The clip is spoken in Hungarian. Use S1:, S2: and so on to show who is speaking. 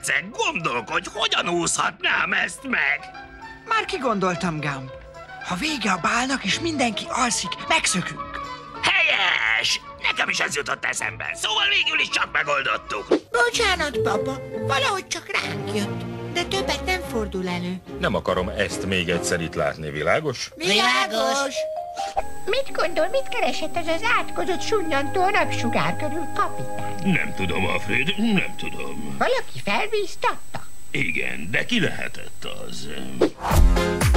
S1: herceg, gondolkodj, hogyan úszhatnám ezt meg?
S2: Már kigondoltam, Gump. Ha vége a bálnak és mindenki alszik, megszökünk.
S1: Helyes! Nekem is ez jutott eszembe, szóval végül is csak megoldottuk.
S3: Bocsánat, papa, valahogy csak ránk jött, de többet nem fordul elő.
S4: Nem akarom ezt még egyszer itt látni, világos?
S3: Világos!
S5: Mit gondol, mit keresett ez az átkozott sunnyantó napsugár körül, kapitány?
S1: Nem tudom, Alfred, nem tudom.
S5: Valaki felbíztatta?
S1: Igen, de ki lehetett az?